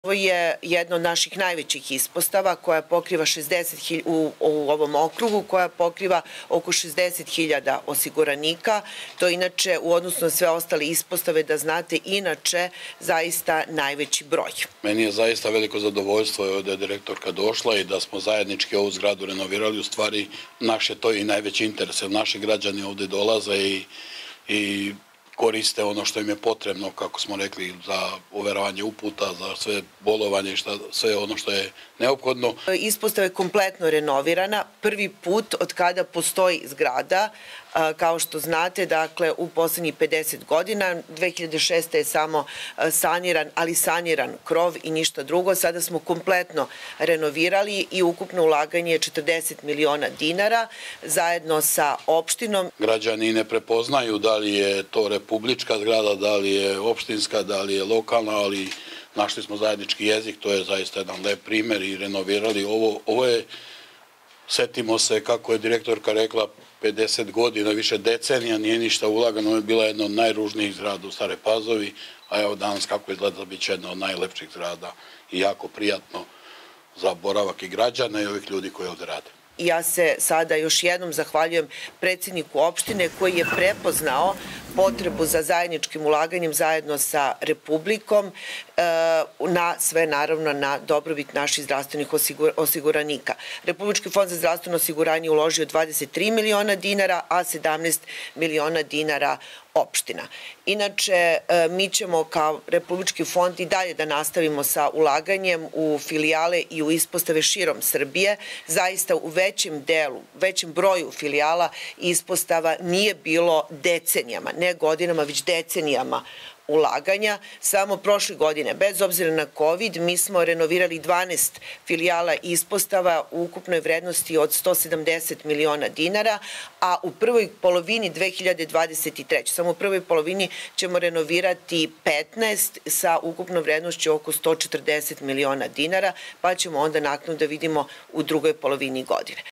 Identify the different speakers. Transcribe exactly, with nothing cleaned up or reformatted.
Speaker 1: Ovo je jedna od naših najvećih ispostava koja pokriva šezdeset hiljada u, u ovom okrugu, koja pokriva oko šezdeset hiljada osiguranika. To je inače u odnosu na sve ostale ispostave, da znate, inače zaista najveći broj.
Speaker 2: Meni je zaista veliko zadovoljstvo da je direktorka došla i da smo zajednički ovu zgradu renovirali. U stvari, naše to je i najveći interes, jer naši građani ovde dolaze i, i koriste ono što im je potrebno, kako smo rekli, za overavanje uputa, za sve bolovanje i šta, sve ono što je neophodno.
Speaker 1: Ispostava je kompletno renovirana. Prvi put od kada postoji zgrada, kao što znate, dakle, u poslednjih pedeset godina, dve hiljade šeste. je samo saniran, ali saniran krov i ništa drugo. Sada smo kompletno renovirali i ukupno ulaganje je četrdeset miliona dinara zajedno sa opštinom.
Speaker 2: Građani ne prepoznaju da li je to republička zgrada, da li je opštinska, da li je lokalna, ali našli smo zajednički jezik, to je zaista jedan lep primer i renovirali. Ovo, ovo je, setimo se kako je direktorka rekla, pedeset godina, više decenija nije ništa ulagano, ovo je bila jedna od najružnijih zgrada u Staroj Pazovi, a evo danas kako izgleda bit će jedna od najlepših zgrada i jako prijatno za boravak i građana i ovih ljudi koji ovde rade.
Speaker 1: Ja se sada još jednom zahvaljujem predsjedniku opštine koji je prepoznao potrebu za zajedničkim ulaganjem zajedno sa Republikom, na sve naravno na dobrobit naših zdravstvenih osiguranika. Republički fond za zdravstveno osiguranje je uložio dvadeset tri miliona dinara, a sedamnaest miliona dinara opština. Inače, mi ćemo kao Republički fond i dalje da nastavimo sa ulaganjem u filijale i u ispostave širom Srbije. Zaista u većem delu, većem broju filijala i ispostava nije bilo decenijama, ne godinama, već decenijama ulaganja. Samo prošle godine, bez obzira na COVID, mi smo renovirali dvanaest filijala ispostava u ukupnoj vrednosti od sto sedamdeset miliona dinara, a u prvoj polovini dve hiljade dvadeset treće. samo u prvoj polovini ćemo renovirati petnaest sa ukupnom vrednošću oko sto četrdeset miliona dinara, pa ćemo onda naknadno da vidimo u drugoj polovini godine.